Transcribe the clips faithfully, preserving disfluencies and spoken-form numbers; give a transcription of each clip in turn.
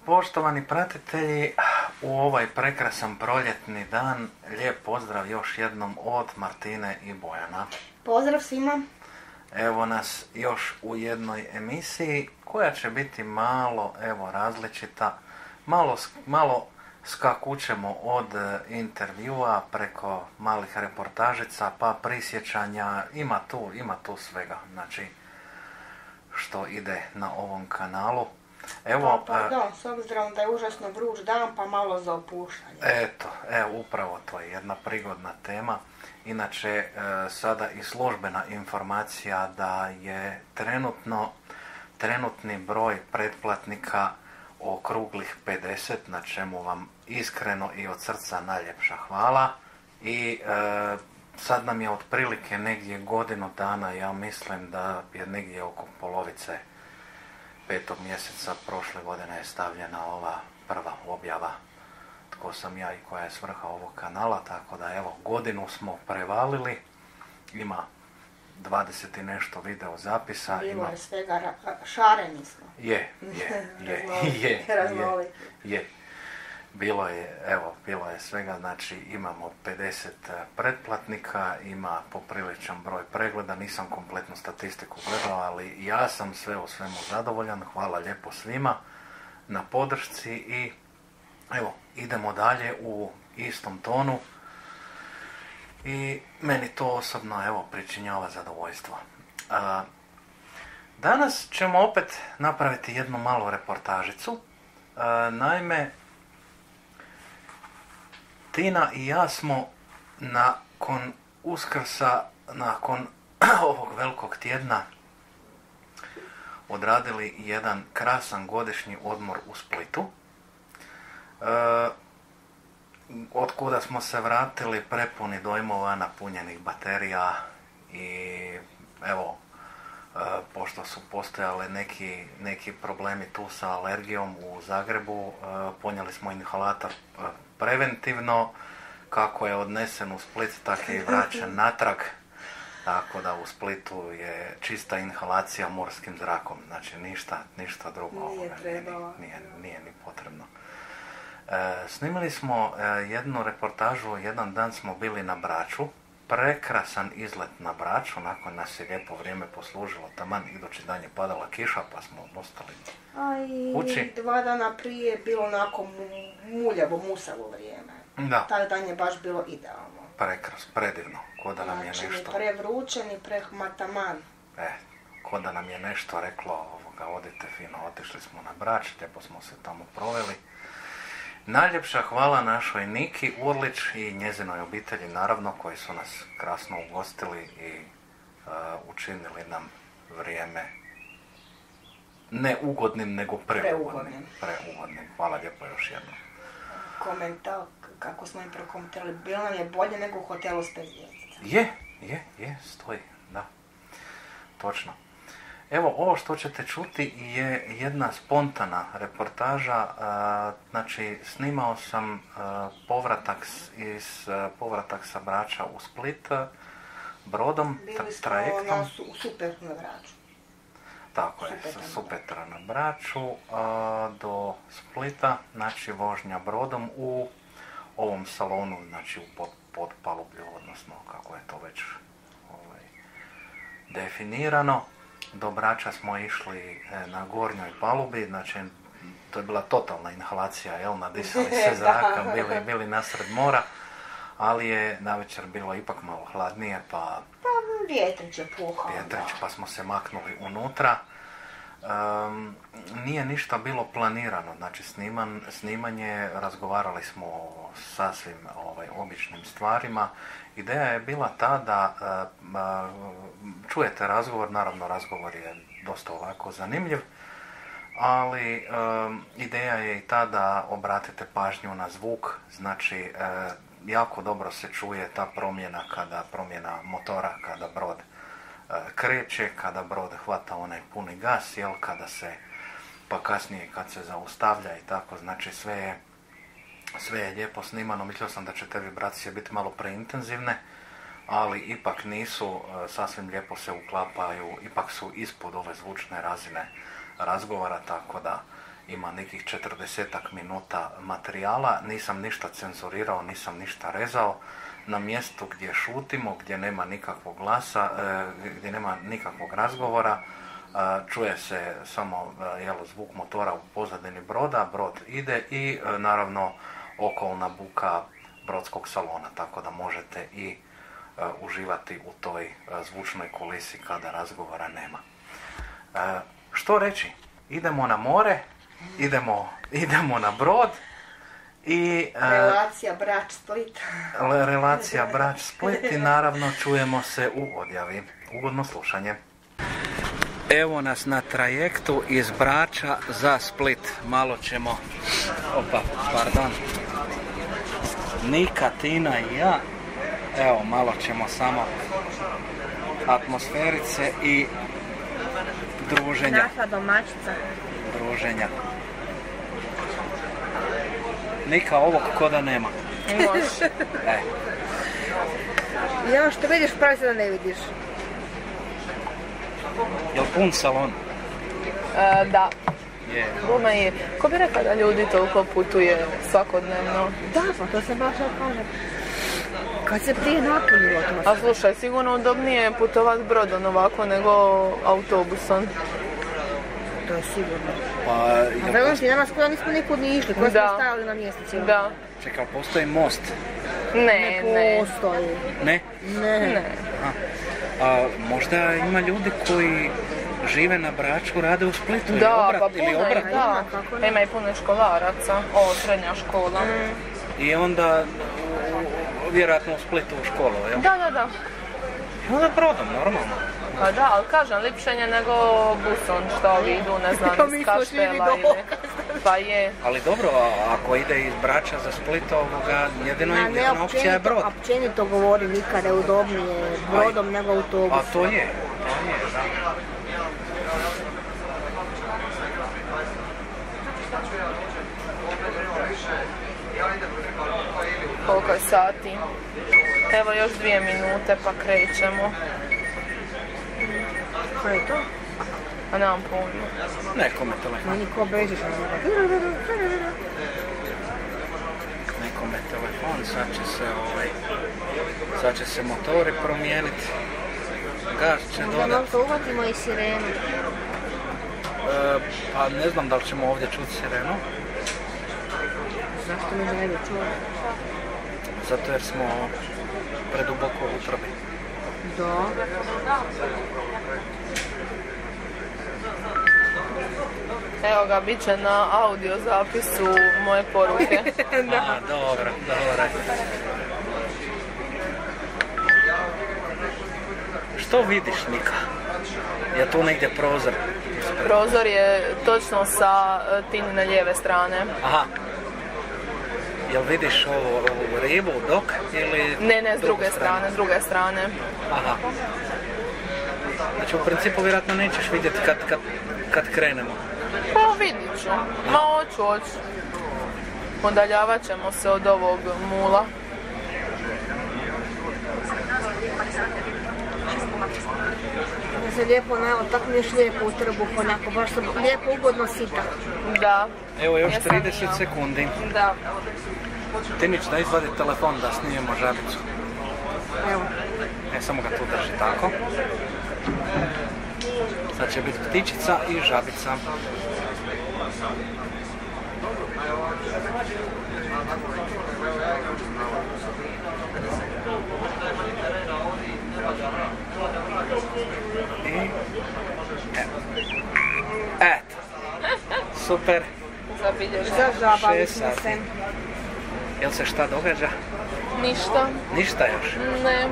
Poštovani pratitelji, u ovaj prekrasan proljetni dan lijep pozdrav još jednom od Martine i Bojana. Pozdrav svima. Evo nas još u jednoj emisiji koja će biti malo evo različita, malo, malo skakućemo od intervjua preko malih reportažica pa prisjećanja, ima tu, ima tu svega, znači što ide na ovom kanalu. Evo, pa, pardon, s obzirom da je užasno vruć dan, pa malo za opuštanje. Eto, evo, upravo to je jedna prigodna tema. Inače, e, sada i službena informacija da je trenutno, trenutni broj pretplatnika okruglih pedeset, na čemu vam iskreno i od srca najljepša hvala. I e, sad nam je otprilike negdje godinu dana, ja mislim da je negdje oko polovice petog mjeseca prošle godine je stavljena ova prva objava tko sam ja i koja je svrha ovog kanala, tako da evo godinu smo prevalili, ima dvadeset i nešto video zapisa. Bilo ima... je svega, ra- šareni smo. Je, je, je, je, je, je. Bilo je, evo, bilo je svega, znači imamo pedeset pretplatnika, ima popriličan broj pregleda, nisam kompletnu statistiku gledao, ali ja sam sve u svemu zadovoljan, hvala lijepo svima na podršci i evo, idemo dalje u istom tonu i meni to osobno, evo, pričinjava zadovoljstvo. A, danas ćemo opet napraviti jednu malu reportažicu, a, naime, Tina i ja smo nakon Uskrsa, nakon ovog velikog tjedna odradili jedan krasan godišnji odmor u Splitu. E, od kuda smo se vratili prepuni dojmova, napunjenih baterija i evo, e, pošto su postojale neki, neki problemi tu sa alergijom u Zagrebu, e, ponijeli smo inhalator e, preventivno, kako je odnesen u Split, tako je i vraćen natrag, tako da u Splitu je čista inhalacija morskim zrakom, znači ništa, ništa drugo nije, nije, nije, nije ni potrebno. E, snimili smo e, jednu reportažu, jedan dan smo bili na Braču, prekrasan izlet na Braču, nakon nas je lijepo vrijeme poslužilo, taman idući dan je padala kiša pa smo ostali kući. Dva dana prije je bilo onako muljavo, musavo vrijeme. Da. Taj dan je baš bilo idealno. Prekras, predivno, ko da nam znači, je nešto... Znači, prevruće ni prehmataman. E, ko da nam je nešto reklo, ovoga, odite fino, otišli smo na Brač, lijepo smo se tamo proveli. Najljepša hvala našoj Niki Urlić i njezinoj obitelji, naravno, koji su nas krasno ugostili i uh, učinili nam vrijeme ne ugodnim, nego preugodnim. Preugodnim. Hvala lijepo još jednom. Komentar, kako smo im prokomentirali, bilo nam je bolje nego u hotelu s pet zvjezdica. Je, je, je, stoji, da. Točno. Evo, ovo što ćete čuti je jedna spontana reportaža, znači snimao sam povratak, iz, povratak sa Brača u Split brodom, bili smo trajektom. na su, super na Braču. Tako je, sa Supetra na Braču do Splita, znači vožnja brodom u ovom salonu, znači u pod, podpalublju, odnosno kako je to već ovaj, definirano. Do Brača smo išli na gornjoj palubi, znači to je bila totalna inhalacija, jel, nadisali se zraka, bili, bili nasred mora, ali je navečer bilo ipak malo hladnije, pa... Pa vjetrić je puhao. Vjetrić, pa smo se maknuli unutra. Um, nije ništa bilo planirano, znači sniman, snimanje, razgovarali smo o sasvim ovaj, običnim stvarima. Ideja je bila ta da uh, uh, čujete razgovor, naravno razgovor je dosta ovako zanimljiv, ali um, ideja je i ta da obratite pažnju na zvuk, znači uh, jako dobro se čuje ta promjena kada promjena motora, kada brod kreće, kada brod hvata onaj puni gas, jel, kada se, pa kasnije kad se zaustavlja i tako, znači sve je, sve je lijepo snimano. Mislio sam da će te vibracije biti malo preintenzivne, ali ipak nisu, sasvim lijepo se uklapaju, ipak su ispod ove zvučne razine razgovora, tako da ima nekih četrdesetak minuta materijala, nisam ništa cenzurirao, nisam ništa rezao. Na mjestu gdje šutimo, gdje nema nikakvog glasa, gdje nema nikakvog razgovora, čuje se samo jel, zvuk motora u pozadini broda, brod ide i naravno okolna buka brodskog salona, tako da možete i uh, uživati u toj uh, zvučnoj kulisi kada razgovora nema. Uh, što reći? Idemo na more, idemo, idemo na brod i... Uh, relacija Brač-Split. relacija Brač-Split i naravno čujemo se u odjavi. Ugodno slušanje. Evo nas na trajektu iz Brača za Split. Malo ćemo... Opa, pardon. Nika, Tina i ja. Evo, malo ćemo samo atmosferice i druženja. Naša domaćica. Druženja. Nika, ovog koda nema. Može. E. I ono što vidiš, pravi se da ne vidiš. Jel pun salon? E, da. Je. Buma je. Ko bi rekao da ljudi toliko putuje svakodnevno? Da, pa to se baš kažem. Kad se prije napunilo atmosfera. A slušaj, sigurno udobnije putovat brodom ovako nego autobusom. To je sigurno. Pa, A velim ti, nama skoro nismo nikud ni išli, koji smo stajali na mjestu cijelo. Da. Čekaj, postoji most? Ne, ne. Ne postoji. Ne? Ne. Ne. A, a možda ima ljudi koji žive na Braču, rade u Splitu Da, ili obrat, pa ili puno obrat. ih, da. kako ne. Ima i puno školaraca, ovo srednja škola. I onda u, vjerojatno u Splitu u školu, jel? Da, da, da. I onda brodom, normalno. Pa da, ali kažem, lipšenje nego busom što ovi idu, ne znam, Pa iz mi smo Kaštela živi ili... Pa je. Ali dobro, a ako ide iz Brača za Split, ovoga, jedino, A ne, jedina opcija je brod. općenito govori nikada je udobnije brodom nego autobusom. A to je, to je, da. Koliko je sati? Evo još dvije minute pa krećemo. Ko je to? A nemam pojma. Nekome telefon. Meni ko bežiš na njega. Nekome telefon, sad će se ovaj, sad će se motori promijeniti. Gas će Onda dodat. možda uvatimo i sirenu. E, pa ne znam da li ćemo ovdje čuti sirenu. Zašto mi ne bi čuo? Zato jer smo preduboko u utrobi. Da. Evo ga, bit će na audio zapisu moje poruke. A, dobro, dobro. Što vidiš, Nika? Je tu negdje prozor? Prozor je točno sa Tinine lijeve strane. Aha. Jel vidiš ovu, ovu ribu, dok ili... Ne, ne, s druge strane, s druge strane. Aha. Znači, u principu vjerojatno nećeš vidjeti kad, kad, kad krenemo. Pa vidit ću. Ma hoću, hoću. Udaljavat ćemo se od ovog mula. Da se lijepo, evo, tako mi još lijepo u trbuh, onako, baš sam lijepo, ugodno sita. Da. Evo još Jesam trideset ja. sekundi. Da. Tinić, da izvadi telefon da snijemo žabicu. Evo. E, samo ga tu drži tako. Sad će biti ptičica i žabica. I... Evo. Eto. Super. Zabilježeno. Zažabali Šest smo sati. se. Jel se šta događa? Ništa. Ništa još. Ne.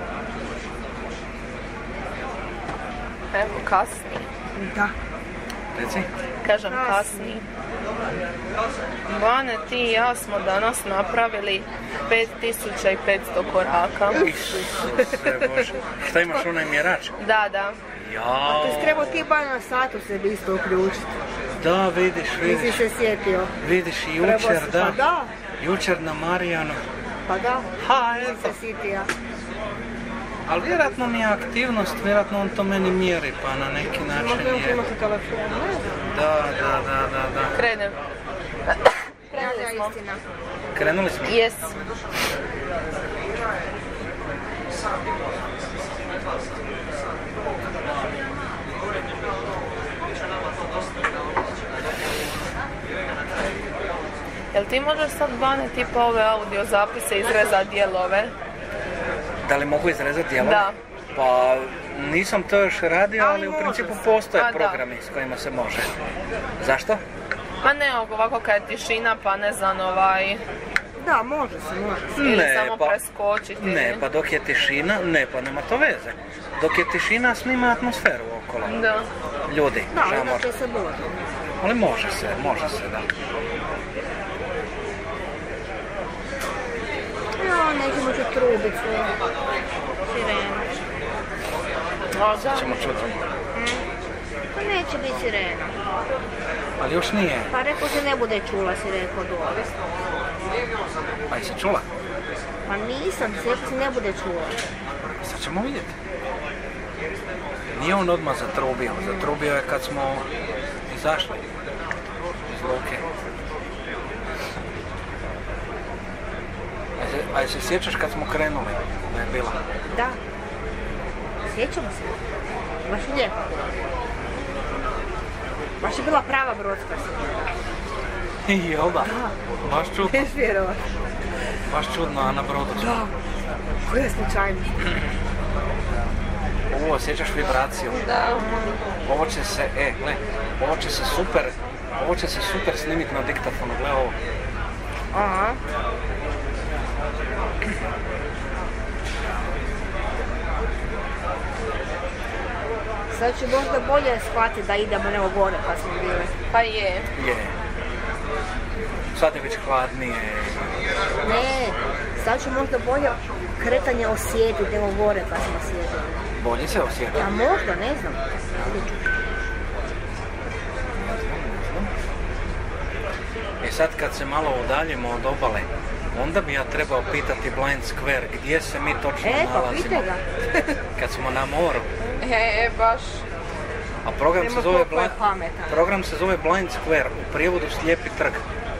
Evo, kasni. Da. Reci. Kažem kasnije. Bane, ti i ja smo danas napravili pet tisuća petsto koraka. Isuse Bože. Šta imaš, onaj mjerač? Da, da. Jao. Ti trebao ti bar na satu se bi isto uključiti. Da, vidiš, Nisi vidiš. se sjetio. Vidiš i jučer, Trebao si- da. Pa da, Jučer na Marijanu. pa da. Ha, Nisi eto. se sjetio. Ali vjerojatno mi je aktivnost, vjerojatno on to meni mjeri, pa na neki način Možda još je... imaš u telefonu, ne znam. Da, da, da, da, da. Krenem. Krenuli smo. istina. Krenuli smo. Jes. Jel ti možeš sad, Bane, tipa ove audio zapise izrezati dijelove? Da li mogu izrezati dijelove? Da. Pa nisam to još radio, ali, Ali u može principu se. postoje A, da. programi s kojima se može. Zašto? Ma ne, ovako kad je tišina, pa ne znam, ovaj... Da, može se, može se. Ili Ne, samo pa- preskočiti. Ne, pa dok je tišina, ne, pa nema to veze. Dok je tišina, snima atmosferu okolo. Da. Ljudi, Da, žamor. inače se može. Ali može se, može se, da. Ja, nećemo ću trubicu. Sirena. A, da. Ćemo čuti. Pa neće biti sirena. Ali još nije. Pa rekao se ne bude čula, si rekao dole. Pa jesi čula? Pa nisam, se rekao se ne bude čula. Sad ćemo vidjeti. Nije on odmah zatrubio. Zatrubio je kad smo izašli iz luke. A se, a se sjećaš kad smo krenuli? Da je bila? Da. Sjećam se. Baš je lijepo. Baš je bila prava brodska se. Jel da? Baš čudno. Neš vjerovat. Baš čudno, a na brodu smo. Da. Koja slučajnost. Ovo, sjećaš vibraciju? Da. Ovo će se, e, gle, ovo će se super, ovo će se super snimiti na diktafonu, gle ovo. Aha. Sad ću možda bolje shvatiti da idemo nego gore pa smo bili. Pa je. Je. Sad je već hladnije. Ne, sad ću možda bolje kretanje osjetiti nego gore pa smo sjedili. Bolje se osjeti. A možda, ne znam. Vidjet ću. E sad kad se malo udaljimo od obale, onda bi ja trebao pitati Blind Square gdje se mi točno E, pa nalazimo. pitaj ga. Kad smo na moru. E, e, baš. A program se Nema zove koliko je Blind, pametan. program se zove Blind Square, u prijevodu slijepi trg.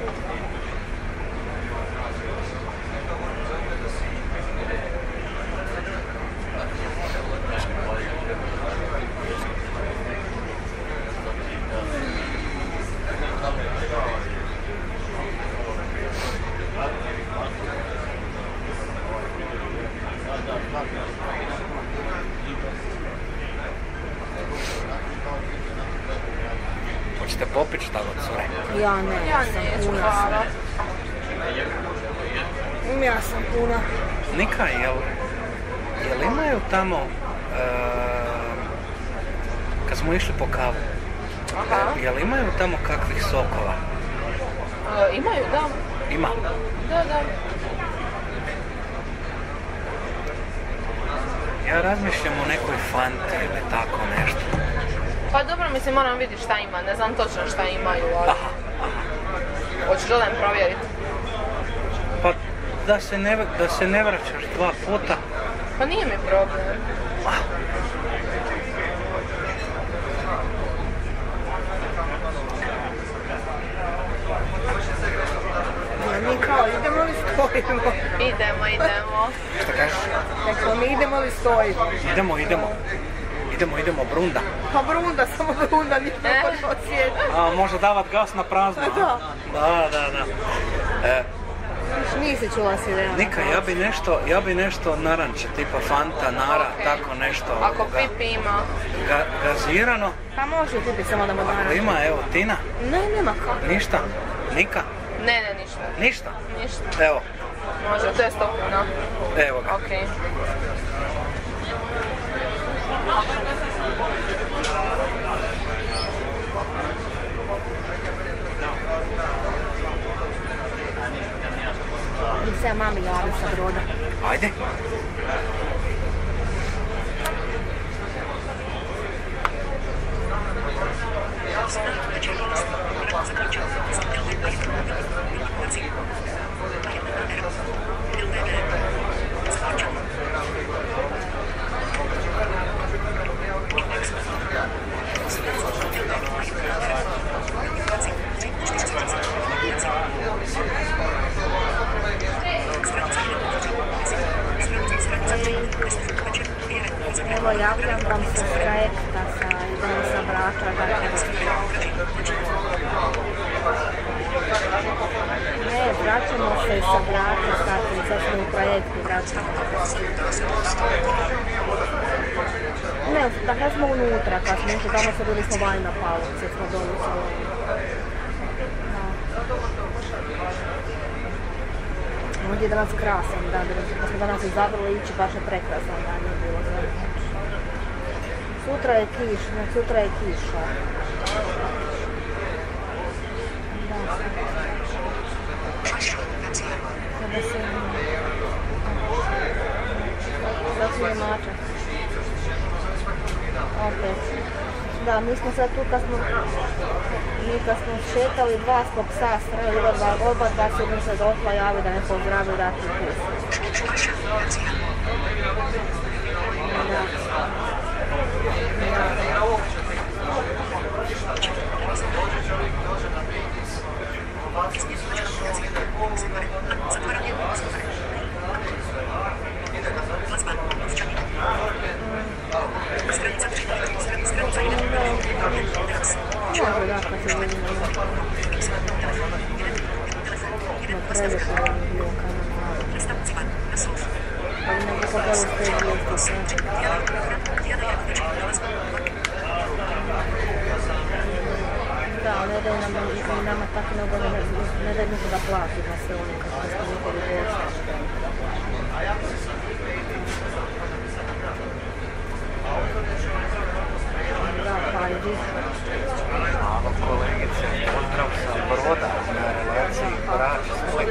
Hoćete popit šta od cure? Ja ne, Ja sam neću, puna. hvala. sam. Ja sam puna. Nika, jel, jel imaju tamo, e, kad smo išli po kavu, Aha. jel imaju tamo kakvih sokova? E, imaju, da. Ima. Da, da. Ja razmišljam o nekoj fanti ili tako nešto. Pa dobro, mislim, moram vidjeti šta ima. Ne znam točno šta imaju, ali... Aha, Hoćeš da provjeriti? pa da se ne, da se ne vraćaš dva puta. Pa nije mi problem. Ja, mi kao idemo li stojimo? Idemo, idemo. Šta kažeš? Rekao mi idemo li stojimo? Idemo, idemo. Idemo, idemo, Brunda. Pa Brunda, samo Brunda, nisam E? možda osjetiti. A, može davat gas na prazno, a? Da. Da, da, da. E, Nisi čula sirena. Nika, ja bi nešto, ja bi nešto naranče, tipa Fanta, Nara, Ok. tako nešto. Ako ovoga, pipi ima. ga, gazirano. Pa može pipi samo da mu Ako naravno. ima, evo, Tina, Ne, nema kako. ništa. Nika, Ne, ne, ništa. ništa. Ništa. Evo, Može, to je sto kuna. evo ga. Okej. I se ja mami javi sa Broda. Ajde. Evo, javljam vam se s trajekta sa idemo sa Brača. Ne, vraćamo se sa Brača, sad smo u trajektu, vraćamo. Ne, dakle smo unutra, kad smo išli, tamo se bili smo vani na Pavlovci, smo dolu sa ovdje je danas krasan dan, da smo danas izabrali ići, baš je prekrasan dan, je bilo za noć. Sutra je kiš, ne, sutra je kiša. Da. Sada se... Sad su je mačak. Opet. Da, mi smo sad tu kad smo... Mi kad smo šetali, dva smo psa strali, oba dva su mi se došla javi da ne pozdravi ratni pus. Može da, kad se vidimo. No, previše je bio kanal. Ali nego po delu ste vijesti. Da, ne daju nam, i nama tako nego ne daju niko da plati na sve ono kako smo nikovi gosti. Da, pa idi. Hvala kolegice, pozdrav sa Broda na relaciji Brač Split.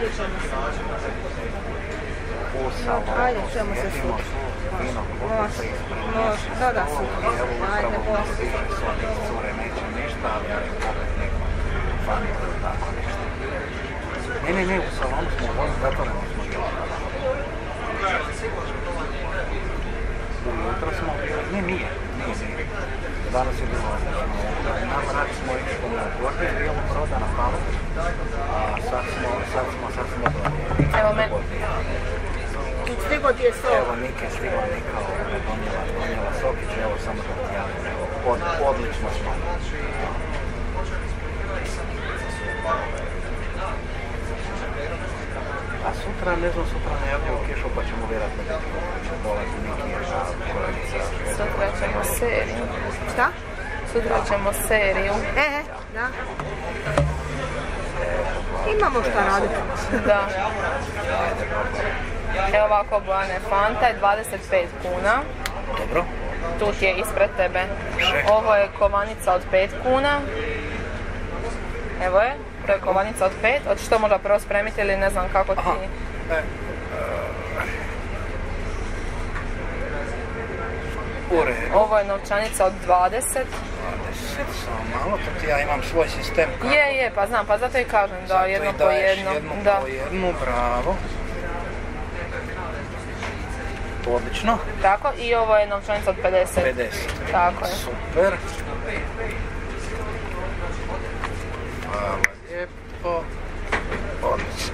U salonu Ajde, čujemo se jedimo sutra. vino kokice ispred Može, da, da, sutra. Evo Ajde, upravo bolje. nas više su oni cure neće ništa, ali ja im opet neko fani ili tako nešto. Ne, ne, ne, u salonu smo vozi, zatvoreni smo bili. Ujutro smo bili, ne, nije, nije, nije. Danas je bilo odlično. Na Brač smo išli na Gornji dijelu Broda, na Pavlović, a sad smo, sad smo, sad smo dolje. Evo me. Stigo ti je sok. Evo Nike, stigla Nika, ovoga, donijela, donijela sokić, evo samo da ti javim, evo, od, odlično smo. A sutra, ne znam, sutra najavljuju kišu, pa ćemo vjerojatno biti kako će dolazi Nikija, kolegica. Sutra ćemo seriju. Šta? Sutra ćemo seriju. E, e, da. Imamo šta raditi. Da. Evo ovako Bojane, Fanta je dvadeset pet kuna. Dobro. Tu ti je ispred tebe. Ovo je kovanica od pet kuna. Evo je, to je kovanica od pet. Hoćeš to možda prvo spremiti ili ne znam kako ti... Aha. E, uh, u redu. Ovo je novčanica od dvadeset. dvadeset, samo malo, to ti ja imam svoj sistem kako. Je, je, pa znam, pa zato i kažem da Zato jedno i po daješ jedno. jednu Da. po jednu, bravo. Odlično. Tako, i ovo je novčanica od pedeset. pedeset. Tako je. Super. Hvala lijepo. Odlično.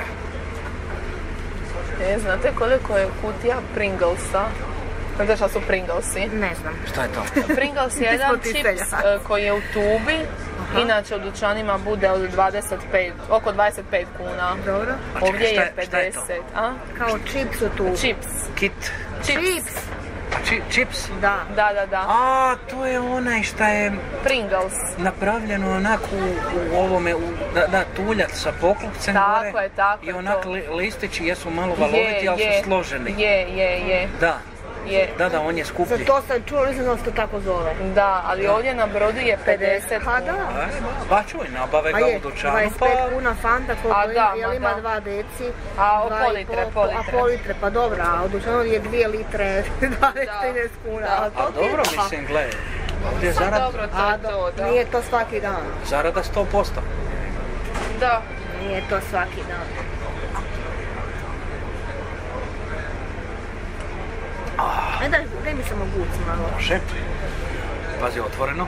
E, znate koliko je kutija Pringlesa? Znate šta su Pringlesi? Ne znam. Šta je to? Pringles je jedan Poticanja. čips e, koji je u tubi. Aha. Inače u dućanima bude od dvadeset pet, oko dvadeset pet kuna. Dobro. A Ovdje čekaj, je šta je- šta je to? pedeset. A? Kao čips u tu. Čips. Kit. Čips. Či, čips? Da. Da, da, da. A, to je onaj šta je Pringles. napravljeno onako u, u ovome, u, da, da, tuljac sa poklopcem Tako gore. je, tako I je onak to. li, listići jesu malo valoviti, ali je, su složeni. Je, je, je. Da. je... Da, da, on je Za skuplji. to sam čula, nisam znala da se to tako zove. Da, ali ovdje na brodu je pedeset Ha, da. A, Pa čuj, nabave A ga je, u dućanu, dvadeset pa... pet kuna Fanta, koliko A, da, ima, jel ma ima da. dva deci? A, dva pol i litre, pol, pol A litre. pol litre, pa dobro, a u dućanu je dvije litre, dvadeset trinaest kuna. Da. A, to A ti je- dobro, a, mislim, gle, ovdje je Pa zarada, dobro, to A, je do- to, da. nije to svaki dan. zarada sto posto. Da. Nije to svaki dan. E daj, daj mi samo guc malo. Može. Pazi, otvoreno.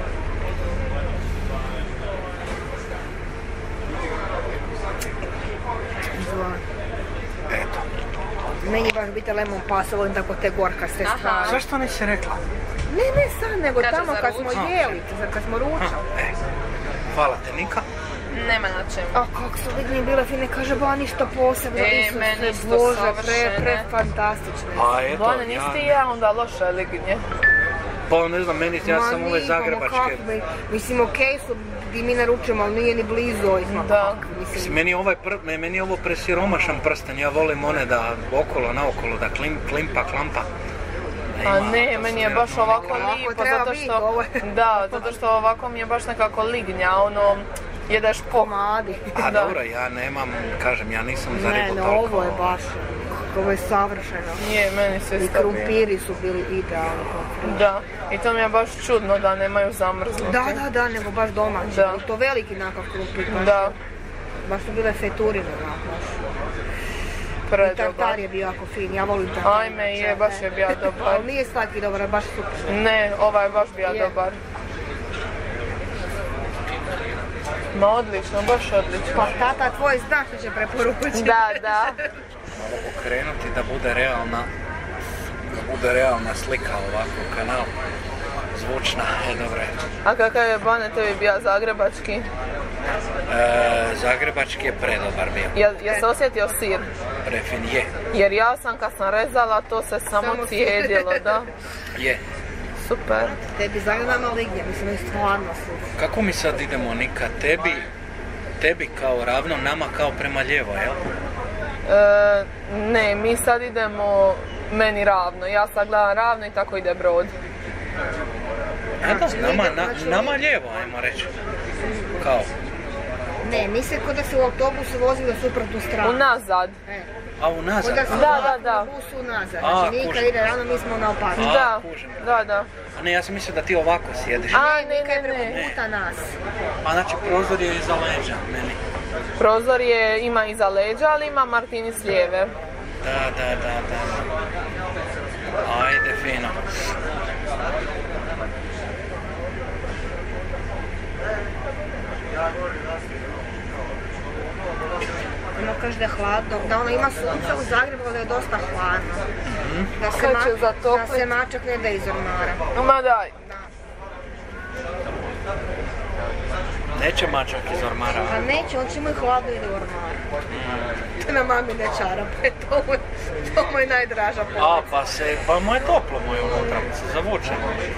Izvoli. Eto. Meni baš biti lemon pas, volim tako te gorkaste Aha. stvari. Zašto nisi rekla? Ne, ne sad, nego Kaže tamo za kad smo ručak. jeli, kad smo Ha, ručali. e. Hvala te, Nika. Nema na čemu. A kako su vidim bile fine, kaže ba ništa posebno, E, Isuse, meni isto Bože, pre, savršene. pre fantastične. Pa eto, Bojana, nisi ti ja onda loše lignje. Pa ne znam, meni, ja Ma sam ove nije, pa zagrebačke. kako bi- Mislim, okej su gdje mi naručujemo, ali nije ni blizu ovih. ma Da. kako, Mislim, Mislim, Meni je ovaj pr, me- meni je ovo presiromašan prsten, ja volim one da okolo, naokolo, da klim, klimpa, klampa. Da A ima ne, meni je baš atmosferu. ovako Ovako lijepo, treba zato biti, što... ovo je- Da, zato što ovako mi je baš nekako lignja, ono... Jedeš po... komadi. A Da. dobro, ja nemam, kažem, ja nisam za Ne, ribu ne, toliko. ovo je baš, ovo je savršeno. Je, meni se I isto... krumpiri su bili idealni. pomfrit. Da, i to mi je baš čudno da nemaju zamrznuti. Da, da, da, nego baš domaći. Da. I to veliki nakav krumpir. Baš, Da, baš su bile feturine. onako, baš. I predobar. tartar je bio jako fin, ja volim tartar. Ajme, je, baš je bio dobar. Ali nije svaki dobar, baš super. Ne, ovaj je baš bio Je. dobar. Ma odlično, baš odlično. Pa tata tvoj zna što će preporučiti. Da, da. Malo okrenuti da bude realna, da bude realna slika ovako u kanalu. Zvučna, e dobro je. A kakav je Bane tebi bio zagrebački? E, Zagrebački je predobar bio. Jel, jel se osjetio sir? Prefin je. Jer ja sam kad sam rezala, to se samo Samo cijedilo, da. Je. Super. Tebi zagledama lignje, mislim da je stvarno su. Kako mi sad idemo, Nika? Tebi, tebi kao ravno, nama kao prema lijevo, jel? E, ne, mi sad idemo meni ravno. Ja sad gledam ravno i tako ide brod. E da, Znači, nama, ide- na, znači, nama ide- lijevo, ajmo reći. Kao, Ne, mi se kod da se u autobusu vozi na suprotnu stranu. Unazad. E, a unazad. kod da se Da, vozi da, da. na busu unazad. A, Znači, Nika kužim. ide rano, mi smo naopako. A, Da, kužim. da, da. A ne, ja sam mislio da ti ovako sjediš. A, ne, Nika je ne, preko ne. puta nas. A znači prozor je iza leđa meni. Prozor je, ima iza leđa, ali ima Martini s lijeve. Da, da, da, da. Ajde, fino. Ona kaže da je hladno, da ona ima sunce u Zagrebu, ali da je dosta hladno. Da se, Kad će ma- zatoplit? da se mačak ne da iz ormara. Ma daj. Neće mačak iz ormara. A neće, on će mu i hladno ide u ormar. To na mamine čarape, to mu, je- to mu je najdraža A, polica. pa se, pa mu je toplo mu je unutra, mu se zavuče.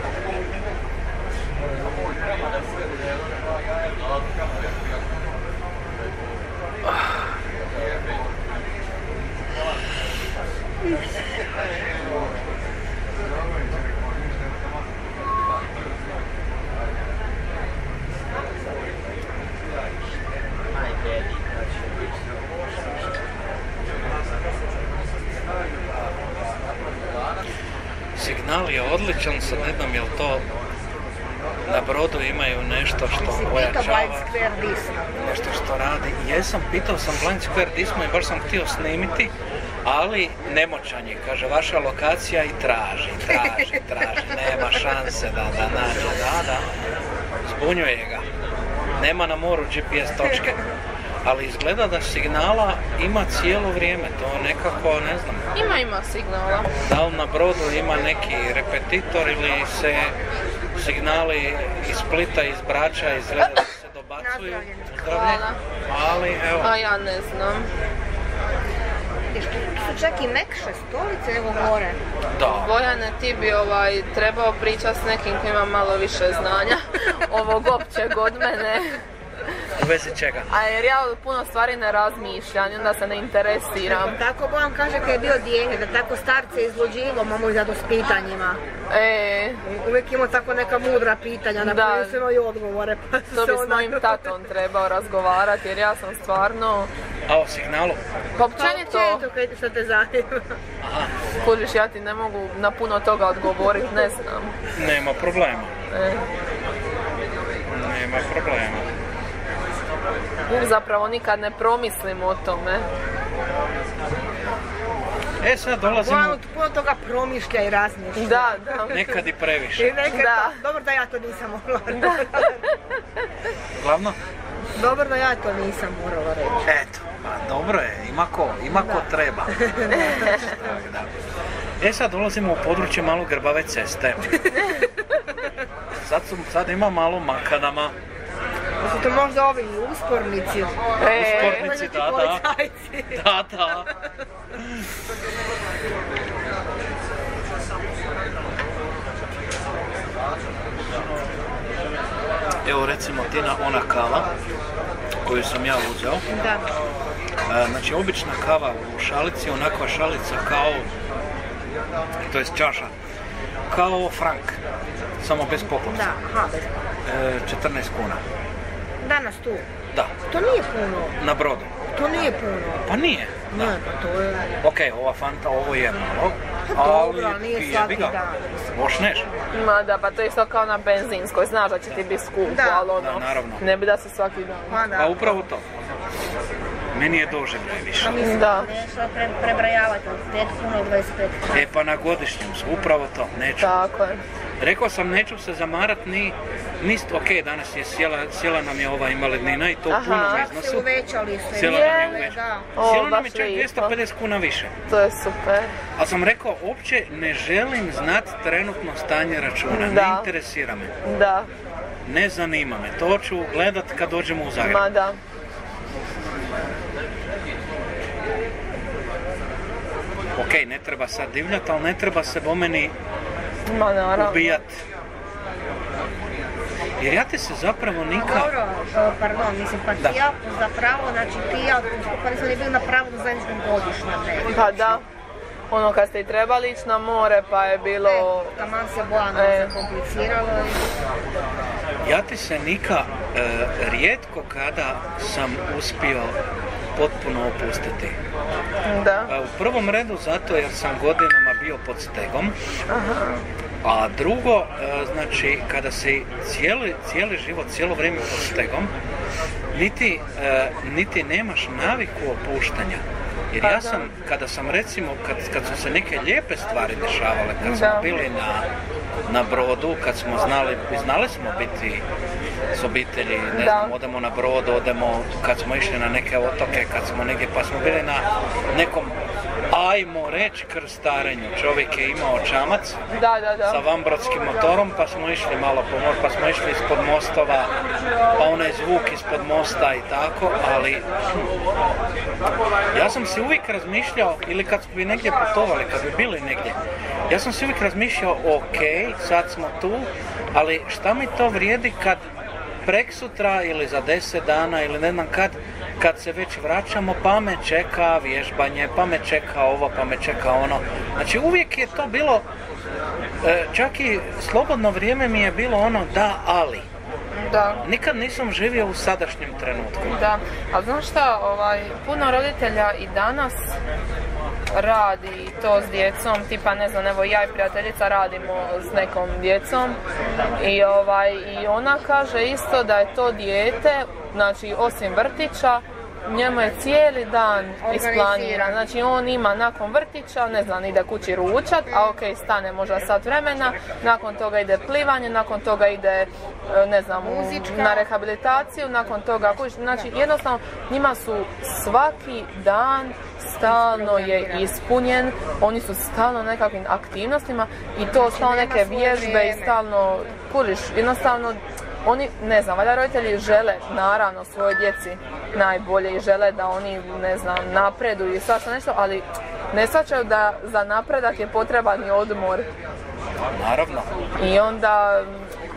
Signal je odličan, sad ne znam jel to na brodu imaju nešto što Mislim, pita pojačava, Blind Square Disney. nešto što radi. Jesam, pitao sam Blind Square Disney i baš sam htio snimiti, ali nemoćan je, kaže vaša lokacija i traži, traži, traži, nema šanse da, da nađe, da, da, zbunjuje ga. Nema na moru G P S točke, ali izgleda da signala ima cijelo vrijeme, to nekako, ne znam, Ima, ima signala. da li na brodu ima neki repetitor ili se signali iz Splita, iz Brača, izgleda da se dobacuju. Nazdravlje. Zdravlje. Ali evo, A ja ne znam. Jer tu su čak i mekše stolice nego gore. da. Bojane, ti bi ovaj, trebao pričati s nekim koji ima malo više znanja ovog općeg od mene. U vezi čega? A jer ja puno stvari ne razmišljam i onda se ne interesiram. Tako Bojan kaže kad je bio dijete, da tako starce izluđivo, mamo i zato s pitanjima. E, Uvijek imao tako neka mudra pitanja na Da. koje su imali odgovore. Pa su to se bi s onda- mojim tatom trebao razgovarati jer ja sam stvarno, A o signalu? pa Pa općenito, općenito kaj što te zanima. kužiš, ja ti ne mogu na puno toga odgovoriti, ne znam. Nema problema. E, Nema problema. zapravo nikad ne promislim o tome. E sad dolazimo, Bojan puno toga promišlja i razmišlja. Da, da. nekad i previše. I nekad, Da. dobro da ja to nisam morala Glavno? Dobro da ja to nisam morala reći. Eto, pa dobro je, ima ko, ima ko treba. Da. E sad dolazimo u područje malo grbave ceste. Sad, su, sad ima malo makadama. Su to možda ovi uspornici? E, Uspornici, da, da. Policajci. Da, da. Evo recimo Tina, ona kava koju sam ja uzeo. Da. E, Znači obična kava u šalici, onakva šalica kao, to jest čaša, kao frank, samo bez poklopca. Da, aha, bez. E, četrnaest kuna. Danas tu. Da, To nije puno. na brodu. To nije puno. Pa nije. Ne, pa to je... Ok, ova Fanta, ovo je malo, dobro, ali nije pije svaki bi ga. dan. Bošneš? ma da, pa to je isto kao na benzinskoj, znaš da će ti biti skupo, Da. ali ono, Da, naravno. ne bi da se svaki dan. Pa da. Pa upravo to. Meni je doživljaj više. Da, Nešto pre, prebrajavati od pet kuna i dvadeset pet kuna. E pa na godišnjem su, upravo to, neću. tako je. Rekao sam neću se zamarat ni, ni ok, danas je sjela, sjela nam je ova invalidnina i to u Aha. punom Čak se iznosu. uvećali sve. Sjela nam je Je. uvećala. Da. O, Sjela nam je baš čak lijepo. dvjesto pedeset kuna više. To je super. Ali sam rekao, uopće ne želim znat trenutno stanje računa, ne Da. interesira me, Da, ne zanima me, to ću gledat kad dođemo u Zagreb. ma da. Ok, ne treba sad divljat, ali ne treba se po meni Ma naravno. ubijat. Jer ja ti se zapravo nikad... Dobro, e, pardon, mislim, pa Da. ti ja zapravo, znači ti ja, pa nisam ni bili na pravom zajedničkom godišnjem, ne. Pa da. Ono kad ste i trebali ići na more pa je bilo... E, taman se Bojano E. zakompliciralo i... Ja ti se nika, e, rijetko kada sam uspio potpuno opustiti. Da. E, u prvom redu zato jer sam godinama bio pod stegom. A drugo, e, znači, kada si cijeli, cijeli život, cijelo vrijeme pod stegom, niti, e, niti nemaš naviku opuštanja. Jer Pa ja da. sam, kada sam recimo, kad, kad su se neke lijepe stvari dešavale, kad Da. smo bili na, na brodu, kad smo znali, znali smo biti s obitelji, ne Da. znam, odemo na brod, odemo, kad smo išli na neke otoke, kad smo negdje, pa smo bili na nekom, ajmo reći, krstarenju. Čovjek je imao čamac Da, da, da. sa vanbrodskim motorom, pa smo išli malo po moru, pa smo išli ispod mostova, pa onaj zvuk ispod mosta i tako, ali ja sam si uvijek razmišljao, ili kad smo bi negdje putovali, kad bi bili negdje, ja sam si uvijek razmišljao, ok, sad smo tu, ali šta mi to vrijedi kad preksutra ili za deset dana ili ne znam kad, kad se već vraćamo, pa me čeka vježbanje, pa me čeka ovo, pa me čeka ono. Znači uvijek je to bilo, e, čak i slobodno vrijeme mi je bilo ono da, ali. Da. Nikad nisam živio u sadašnjem trenutku. Da, ali znaš šta, ovaj, puno roditelja i danas radi to s djecom, tipa ne znam, evo ja i prijateljica radimo s nekom djecom i, ovaj, i ona kaže isto da je to dijete, znači osim vrtića, njemu je cijeli dan isplaniran, znači on ima nakon vrtića, ne znam, ide kući ručat, a ok, stane možda sat vremena, nakon toga ide plivanje, nakon toga ide, ne znam, u- Muzička. na rehabilitaciju, nakon toga kući, znači jednostavno njima su svaki dan stalno je ispunjen, oni su stalno nekakvim aktivnostima i to stalno nema neke svoje vježbe i vrijeme. stalno, kuriš, jednostavno oni, ne znam, valjda roditelji žele naravno svojoj djeci najbolje i žele da oni, ne znam, napreduju i svašta nešto, ali ne shvaćaju da za napredak je potreban i odmor. Naravno. I onda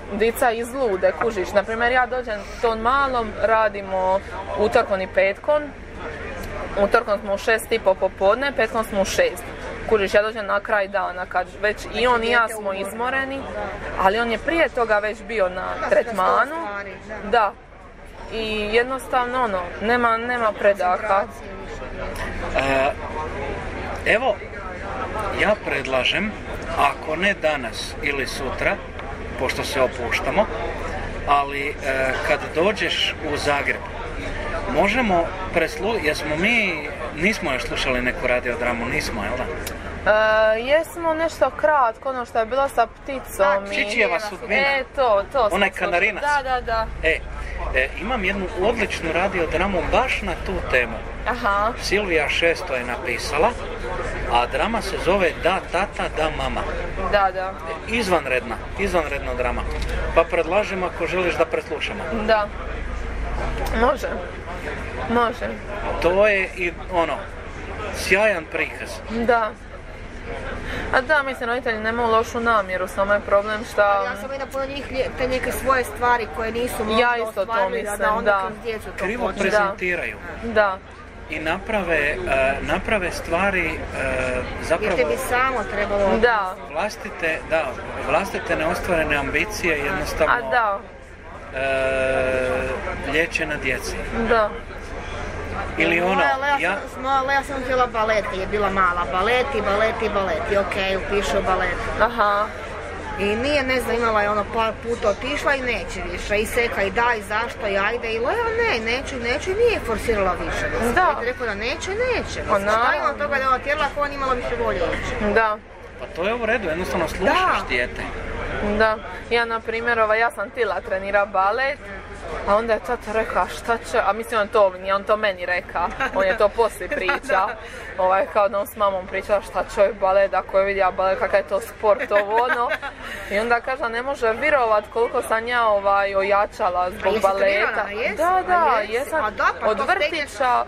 dica izlude, kužiš. Naprimjer, ja dođem tom malom, radimo utorkom i petkom. Utorkom smo u šest i po popodne, petkom smo u šest. Kužiš, ja dođem na kraj dana, kad već i on i ja smo izmoreni, ali on je prije toga već bio na tretmanu. Da. I jednostavno, ono, nema, nema predaha. E, evo, ja predlažem, ako ne danas ili sutra, pošto se opuštamo, ali e, kad dođeš u Zagreb, možemo preslušati, jesmo mi, nismo još slušali neku radiodramu, nismo, jel da? E, jesmo nešto kratko, ono što je bilo sa pticom. A, Čičijeva sudbina. E, to, to. Onaj Kanarinac. Da, da, da. E, e, imam jednu odličnu radiodramu baš na tu temu. Aha. Silvija Šesto je napisala, a drama se zove Da tata, da mama. Da, da. Izvanredna, izvanredna drama. Pa predlažem ako želiš da preslušamo. Da. Može. Može. To je i ono, sjajan prikaz. Da. A da, mislim, roditelji nemaju lošu namjeru, samo je problem šta... Ja sam vidio puno njih te neke svoje stvari koje nisu mogli ja isto to mislim, da, onda da. kroz djecu to Krivo počne. prezentiraju. Da. I naprave, uh, naprave stvari uh, zapravo... Jer te bi samo trebalo... Da. Vlastite, da, vlastite neostvarene ambicije jednostavno... A da. Uh, liječe na djeci. Da. Ili ono, moja Lea, ja... moja Lea sam htjela balet, je bila mala. Baleti, baleti, baleti, okej, upišu balet. Aha. I nije, ne znam, imala je ono par puta otišla i neće više. I seka i da, i zašto, i ajde. I Lea, ne, neću, neću, i nije forsirala više. Da. Da. Sam rekao da neće, neće. Pa Mislim, šta ima od toga da je ona tjerala ako ona imala više volje ići. Da. Pa to je u redu, jednostavno slušaš dijete. Da. Ja, na primjer, ovaj, ja sam tila trenira balet, a onda je tata rekao šta će, a mislim on to, nije on to meni reka, on je to poslije priča, ovaj, kao da on s mamom priča šta će ovaj balet, ako je vidio balet, kakav je to sport, ovo ono, i onda kaže, ne može virovat koliko sam ja ovaj, ojačala zbog baleta. Da, da, jesam, od vrtića,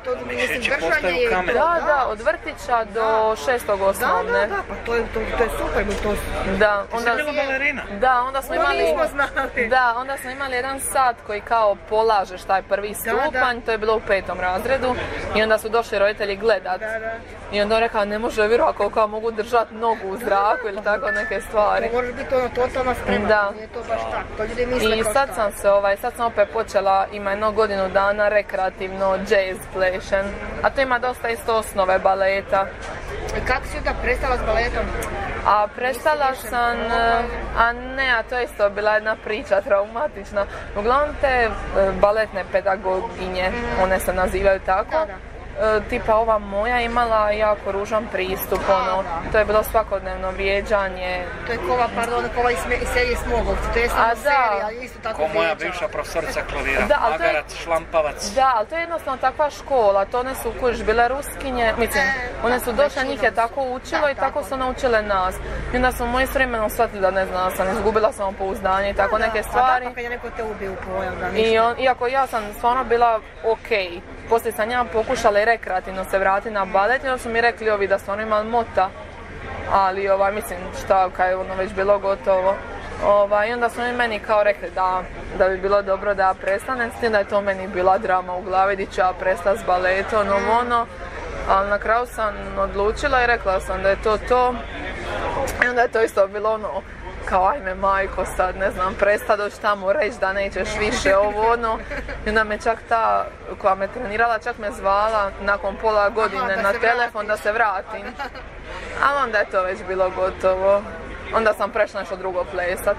da, da, od vrtića do šestog osnovne. Da, da, da, pa to je, to, to je super, to da, onda, bila balerina? Da, onda smo imali, da, onda smo imali jedan sat koji kao polažeš taj prvi stupanj, da, da. To je bilo u petom razredu i onda su došli roditelji gledat. Da, da. I onda on rekao, ne može vjerovati koliko mogu držati nogu u zraku, da, ili tako neke stvari. Može biti ono totalna sprema, da. Nije to baš tako, to ljudi misle. I sad sam se, ovaj, sad sam opet počela, ima jedno godinu dana rekreativno jazz plešen, a to ima dosta isto osnove baleta. I kako si onda prestala s baletom? A prestala sam, a ne, a to je isto bila jedna priča traumatična. Uglavnom te baletne pedagoginje, one se nazivaju tako, da, da. Tipa ova moja imala jako ružan pristup, ono, to je bilo svakodnevno vrijeđanje. To je kova, pardon, kova iz serije Smogovci, to je samo serija, isto tako vrijeđala. Ko moja bivša profesorica klavira, magarac, šlampavac. Da, ali to je jednostavno takva škola, to one su kužiš bile ruskinje, mislim, one su došle, njih je tako učilo da, i tako su naučile nas. I onda smo moji s vremenom shvatili da ne znam, sam izgubila samopouzdanje i tako da, neke stvari. A da, pa kad je neko te ubio u pojam, da ništa. I on, iako ja sam stvarno bila okej. Okay. Poslije sam ja pokušala i rekreativno se vratiti na balet i onda su mi rekli ovi da stvarno imali mota, ali ovaj, mislim šta, kad je ono već bilo gotovo. Ovaj, I onda su mi meni kao rekli da, da bi bilo dobro da ja prestanem, s tim da je to meni bila drama u glavi, di ću ja prestati s baletom, ono, ono. Ali na kraju sam odlučila i rekla sam da je to to. I onda je to isto bilo ono, kao ajme majko sad, ne znam, presta doći tamo reći da nećeš više ovo ono. I onda me čak ta koja me trenirala čak me zvala nakon pola godine Aha, na telefon vrati. Da se vratim. Ali onda je to već bilo gotovo. Onda sam prešla nešto drugo plesat.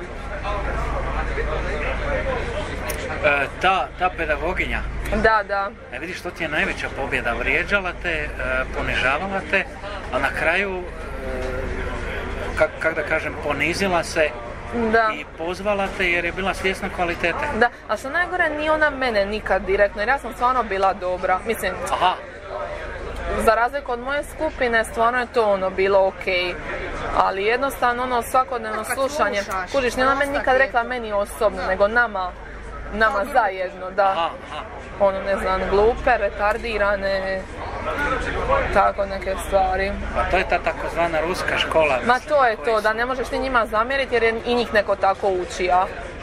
E, ta, ta pedagoginja. Da, da. E, vidiš, to ti je najveća pobjeda. Vrijeđala te, e, ponižavala te, a na kraju e, Kak, kak da kažem, ponizila se da. I pozvala te jer je bila svjesna kvalitete. Da, a što najgore, nije ona mene nikad direktno, jer ja sam stvarno bila dobra. Mislim, aha. Za razliku od moje skupine, stvarno je to ono bilo okej. Okay. Ali jednostavno ono svakodnevno slušanje, kužiš, nije ona meni nikad rekla meni osobno, nego nama, nama zajedno, da. Aha, aha. Ono, ne znam, glupe, retardirane, tako neke stvari. A to je ta takozvana ruska škola. Ma to je to, da ne možeš ti njima zamjeriti jer je i njih neko tako uči, a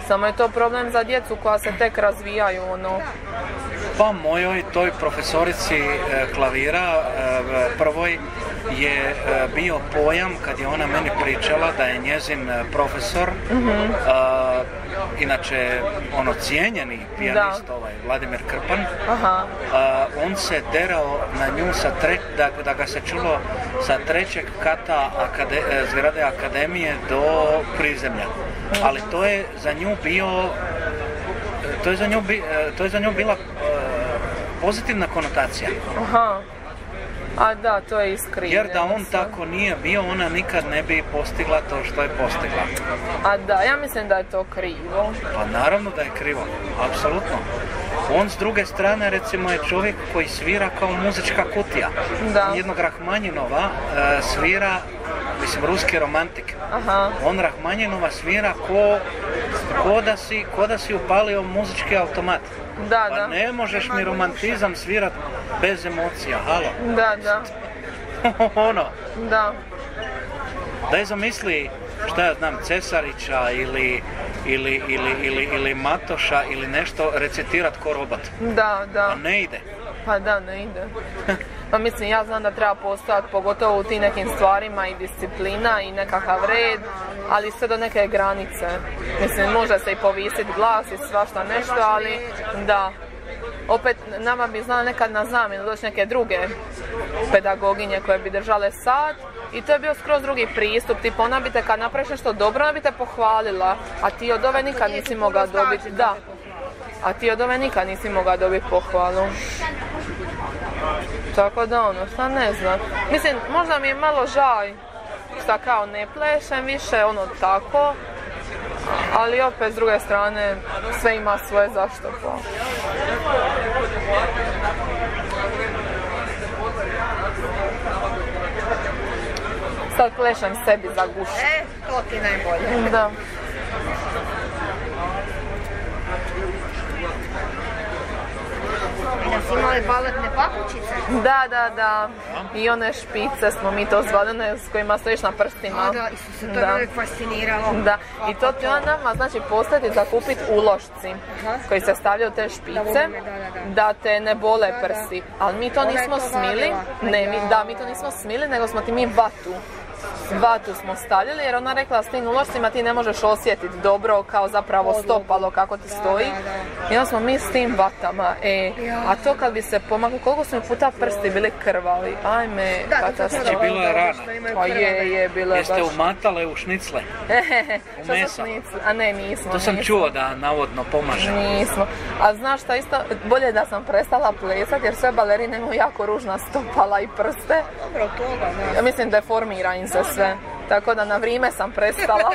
Samo je to problem za djecu koja se tek razvijaju, ono. Pa mojoj toj profesorici e, klavira e, prvoj je e, bio pojam kad je ona meni pričala da je njezin e, profesor, mm-hmm. e, inače ono cijenjeni pijanist, ovaj, Vladimir Krpan, Aha. E, on se derao na nju sa tre, da, da ga se čulo sa trećeg kata akade, zgrade akademije do prizemlja. Mm-hmm. Ali to je za nju bio to je za nju, bi, to je za nju bila pozitivna konotacija. Aha. A da, to je iskrivljeno. Jer da on tako nije bio, ona nikad ne bi postigla to što je postigla. A da, ja mislim da je to krivo. Pa naravno da je krivo, apsolutno. On s druge strane recimo je čovjek koji svira kao muzička kutija. Da. Jednog Rahmanjinova e, svira, mislim, ruski romantik. Aha. On Rahmanjinova svira ko, ko, da si, ko da si upalio muzički automat. Da, pa da. Ne možeš mi romantizam svirat bez emocija, halo. Da, da. ono. Da. Daj zamisli, šta ja znam, Cesarića ili, ili, ili, ili, ili Matoša ili nešto recitirat ko robot. Da, da. A ne ide. Pa da, ne ide. Pa mislim, ja znam da treba postojati, pogotovo u tim nekim stvarima i disciplina i nekakav red, ali sve do neke granice. Mislim, može se i povisiti glas i svašta nešto, ali da. Opet, nama bi znala nekad na zamjenu doći neke druge pedagoginje koje bi držale sat i to je bio skroz drugi pristup. Tipo, ona bi te kad napraviš nešto dobro, ona bi te pohvalila, a ti od ove nikad nisi mogla dobiti, da. A ti od ove nikad nisi mogla dobiti pohvalu. Tako da ono, šta ne znam. Mislim, možda mi je malo žaj šta kao ne plešem više, ono tako. Ali opet, s druge strane, sve ima svoje zašto pa. Sad plešem sebi za gušu. E, to ti najbolje. Da. Da si imali baletne papučice? Da, da, da. I one špice smo mi to zvali, s kojima stojiš na prstima. Da, da, Isuse, to je uvijek fasciniralo. Da, i to ti ona nama znači postati zakupiti ulošci koji se stavljaju te špice da te ne bole prsti. Ali mi to nismo smili, ne, mi, da, mi to nismo smili, nego smo ti mi vatu. Vatu smo stavljali jer ona rekla s tim ulošcima ti ne možeš osjetiti dobro kao zapravo stopalo kako ti stoji. I onda smo mi s tim vatama, e, a to kad bi se pomakli, koliko smo puta prsti bili krvavi, ajme, katastrofa. Znači bila je rana. Pa je, je, bilo je baš. Jeste umatale u šnicle? U mesa? A ne, nismo. To sam nismo. čuo da navodno pomaže. Nismo. A znaš šta isto, bolje da sam prestala plesat jer sve balerine imaju jako ružna stopala i prste. Dobro, toga, da. Ja mislim deformira im se sve. Tako da na vrijeme sam prestala.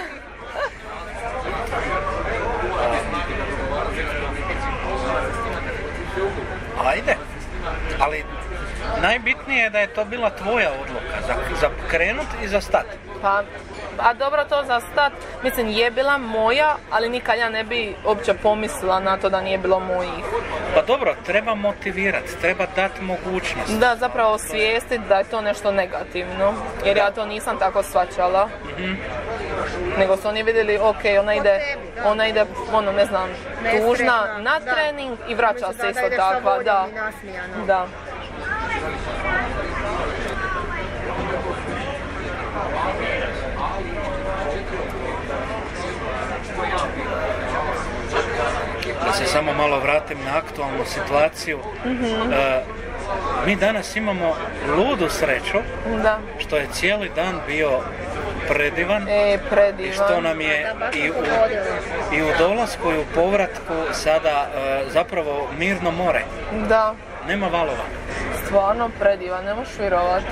Ajde. Ali najbitnije je da je to bila tvoja odluka za, za krenut i za stat. Pa, a dobro to za stat, mislim je bila moja, ali nikad ja ne bi uopće pomislila na to da nije bilo mojih. Pa dobro, treba motivirati, treba dati mogućnost. Da, zapravo osvijestiti da je to nešto negativno, jer ja to nisam tako shvaćala. Mm-hmm. Nego su oni vidjeli, ok, ona ide, ona ide, ono ne znam, tužna na trening i vraća se isto takva, da. Da. Da se samo malo vratim na aktualnu situaciju. Mm-hmm. E, mi danas imamo ludu sreću, da. Što je cijeli dan bio predivan, e, predivan. I što nam je i u, i u dolasku i u povratku sada e, zapravo mirno more. Da. Nema valova. Stvarno predivan, ne možeš vjerovati.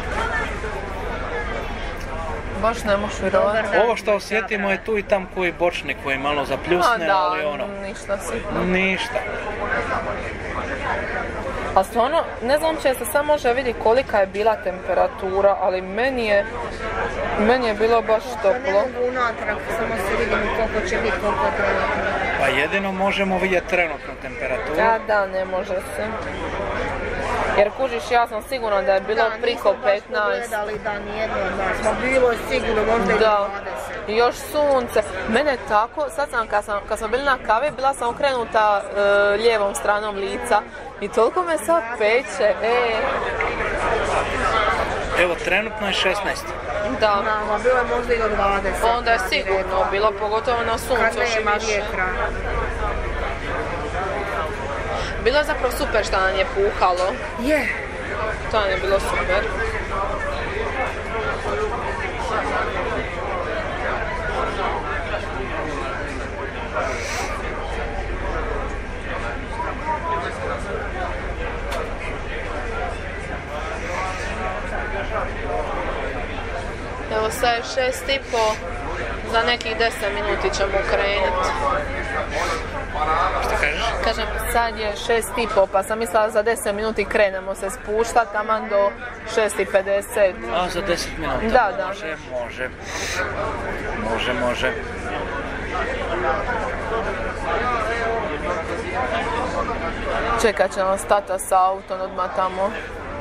Baš ne možeš vjerovati. Ovo što osjetimo je tu i tam koji bočnik koji malo zapljusne, da, ali ono... ništa sitno. Ništa. A stvarno, ne znam če se samo može vidjeti kolika je bila temperatura, ali meni je, meni je bilo baš toplo. Ne mogu unatrag, samo se vidim koliko će biti, koliko je trenutno. Pa jedino možemo vidjeti trenutnu temperaturu. Da, da, ne može se. Jer kužiš, ja sam sigurna da je bilo da, priko petnaest. Da, nismo baš pogledali da nijedno od nas, pa bilo je sigurno možda i dvadeset. i još sunce. Mene tako, sad sam kad, sam, kad smo bili na kavi, bila sam okrenuta e, lijevom stranom lica i toliko me sad peče, e. Evo, trenutno je šesnaest. Da. Nama, bilo je možda i do dvadeset. Onda je sigurno bilo, pogotovo na suncu. Kad nema vjetra. Bilo je zapravo super što nam je puhalo. Je. To nam je bilo super. Evo sad je šest i po, za nekih deset minuti ćemo krenuti. Što kažeš? Kažem, sad je šest i po, pa sam mislila za deset minuti krenemo se spuštati, taman do šest i pedeset. A, za deset minuta? Da, da. Može, može. Može, može. Čekat će nas tata sa autom odmah tamo.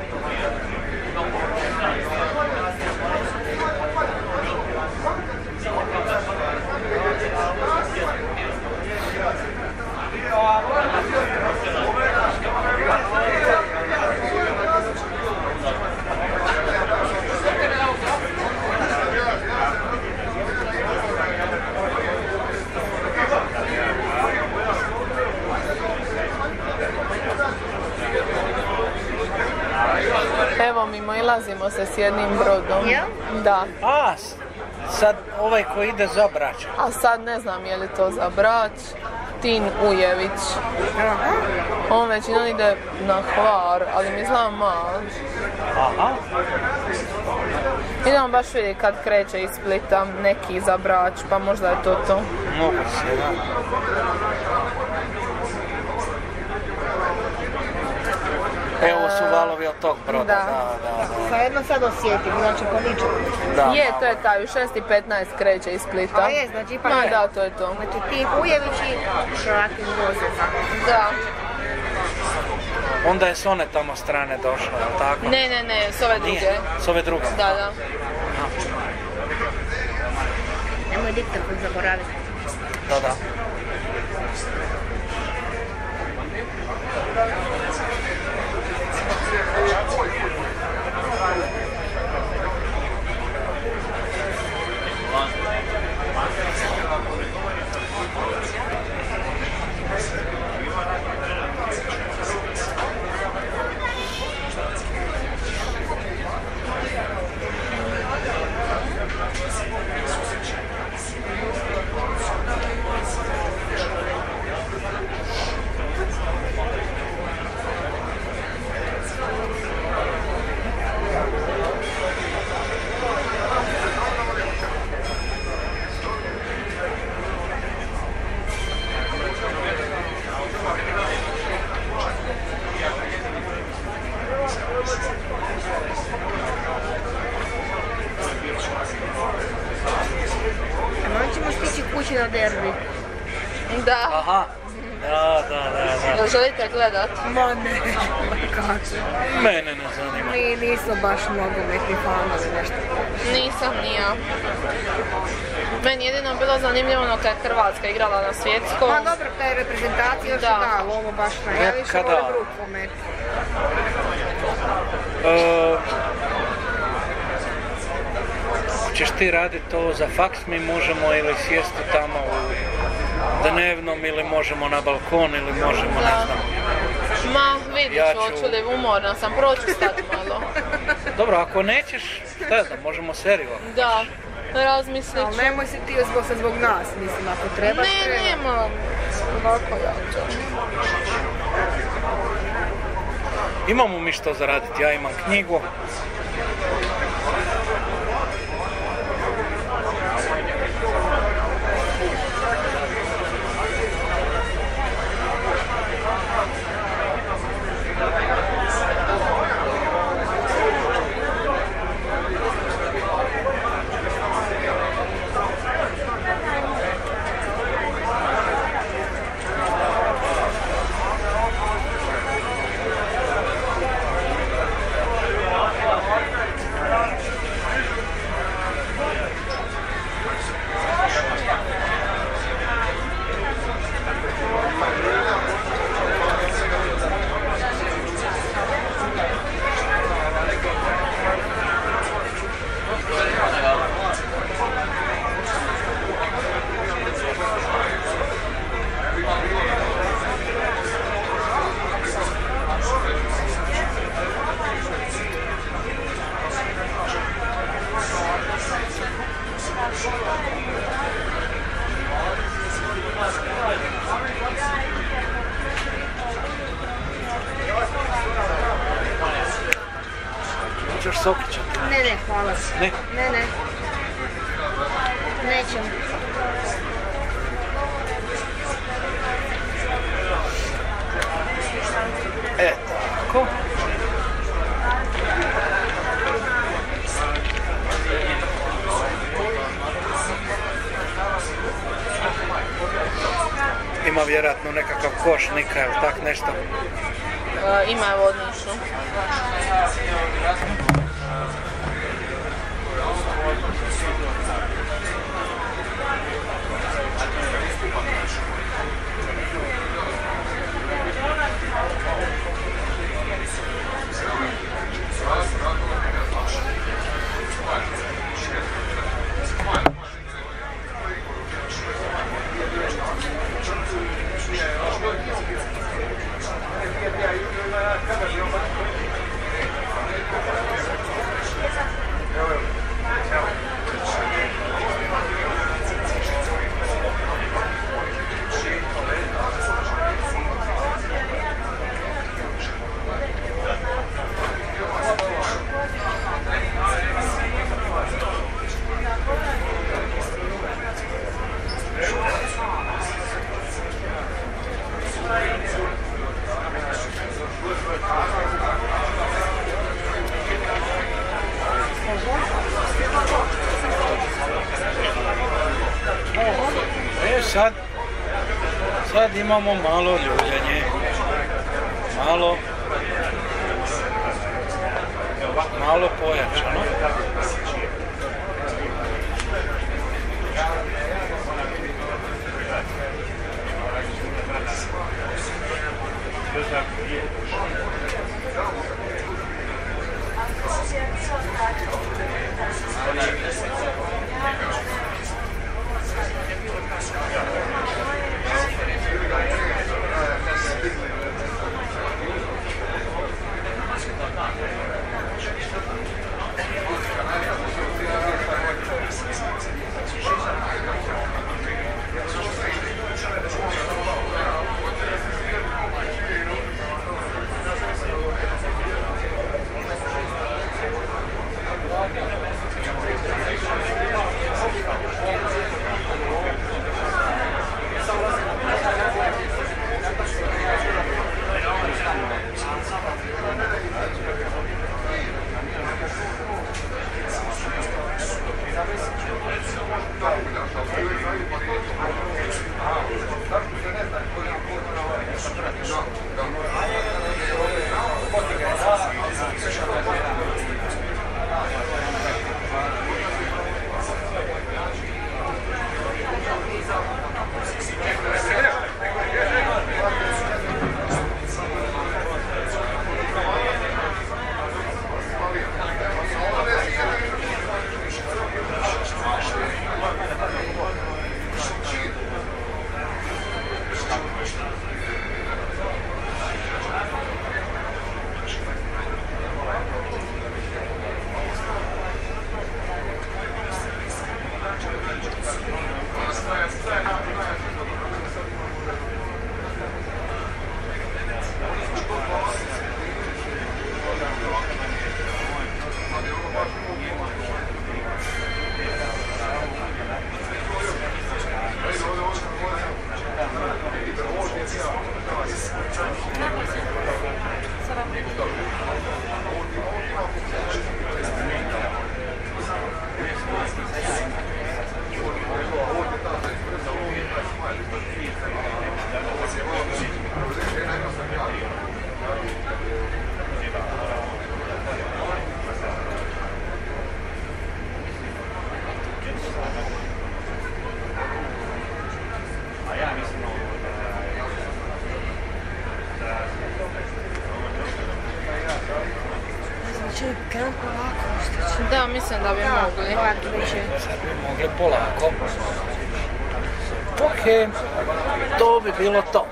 Evo, mimo ilazimo se s jednim brodom. Jel? Da. A, sad ovaj koji ide za Brač. A sad ne znam je li to za Brač. Tin Ujević. On većinom ide na Hvar, ali mi znam malo. Aha. Idemo baš vidjeti kad kreće iz Splita neki za Brač, pa možda je to to. Mogu se, da. Evo su valovi od tog broda, da, Da. da, da. Sad jedno sad osjetim, znači po ničemu. Da, Je, malo. to je taj, u šest i petnaest kreće iz Splita. A je, znači ipak Ma je. da, to je to. Znači ti Ujević i Šrakin voze. Da. Onda je s one tamo strane došla, jel tako? Ne, ne, ne, s ove druge. Nije, s ove druge. Da, da. Nemoj diktafon zaboraviti. Da, da. A ćemo stići kući na derbi. Da. Aha. Da, da, da, da. Jel želite gledat? Ma ne, kako. Mene ne zanima. Mi nisu baš nogometni fanovi nešto. Nisam ni ja. Meni jedino bilo zanimljivo ono kad je Hrvatska igrala na svjetskom. Ma dobro, taj reprezentacija još Da. da, da, ovo baš ne. Ja više Kada? volim rukomet. E, Hoćeš ti raditi to za faks, mi možemo ili sjesti tamo u dnevnom ili možemo na balkon ili možemo, ne Da. znam. Ma, vidit Ja ću, ću- hoću li, umorna sam, proću stati malo. Dobro, ako nećeš, šta ja znam, možemo seriju. Da, razmislit Ali ću. nemoj se ti zbog, se zbog nas, mislim, ako trebaš, Ne, treba. nema. Ovako ja ću. Imamo mi što zaraditi, ja imam knjigu. sokića? Ne, ne, hvala. Ne? Ne, ne. Nećemo. E, tako. Ima vjerojatno nekakav koš, nika, ili tak nešto? E, ima je vodničnu. E sad, sad imamo malo ljuljanje, malo, malo pojačano. Da, mislim da bi mogli. Sad bi mogli polako. Ok, to bi bilo to.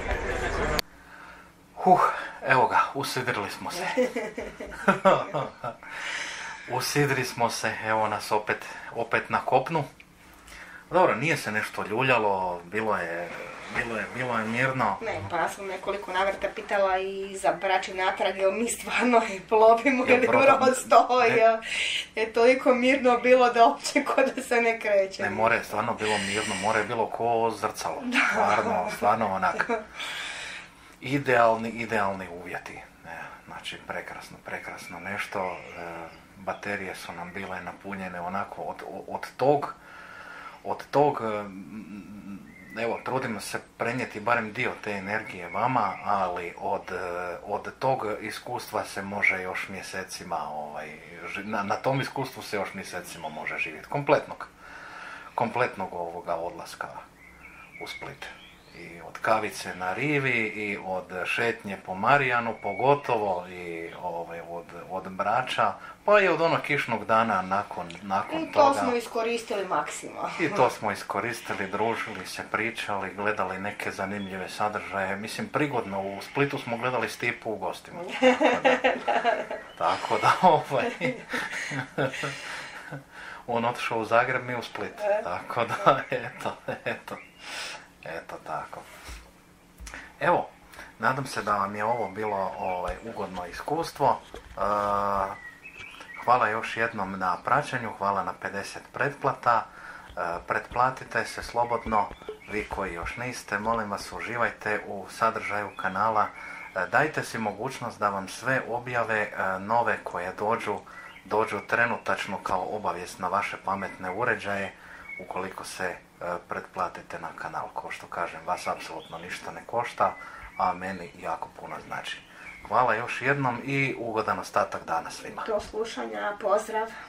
Huh, evo ga, usidrili smo se. Usidri smo se, evo nas opet, opet na kopnu. Dobro, nije se nešto ljuljalo, bilo je bilo je, bilo je mirno. Ne, pa ja sam nekoliko navrata pitala i za braći natrag, jel mi stvarno plovimo Jel ili broda- brod stoji, ne. jel je toliko mirno bilo da uopće ko da se ne kreće. Ne, more je stvarno bilo mirno, more je bilo ko zrcalo. Stvarno, stvarno onak. Idealni, idealni uvjeti. Ne, znači, prekrasno, prekrasno nešto. E, baterije su nam bile napunjene onako od, od tog, od tog, e, evo, trudimo se prenijeti barem dio te energije vama, ali od, e, od tog iskustva se može još mjesecima, ovaj, ži- na, na tom iskustvu se još mjesecima može živjeti. Kompletnog, kompletnog ovoga odlaska u Split. I od kavice na rivi i od šetnje po Marijanu pogotovo i ovaj, od, od Brača, pa i od onog kišnog dana nakon, nakon I to toga. smo iskoristili maksimalno. I to smo iskoristili, družili se, pričali, gledali neke zanimljive sadržaje. Mislim, prigodno, u Splitu smo gledali Stipu u gostima. Tako da, tako da ovaj... on otišao u Zagreb, mi u Split. Tako da, eto, eto. Eto tako. Evo, nadam se da vam je ovo bilo ovaj, ugodno iskustvo. E, hvala još jednom na praćenju, hvala na pedeset pretplata. E, pretplatite se slobodno, vi koji još niste, molim vas uživajte u sadržaju kanala. E, dajte si mogućnost da vam sve objave e, nove koje dođu, dođu trenutačno kao obavijest na vaše pametne uređaje. Ukoliko se e, pretplatite na kanal, ko što kažem, vas apsolutno ništa ne košta, a meni jako puno znači. Hvala još jednom i ugodan ostatak dana svima. Do slušanja, pozdrav.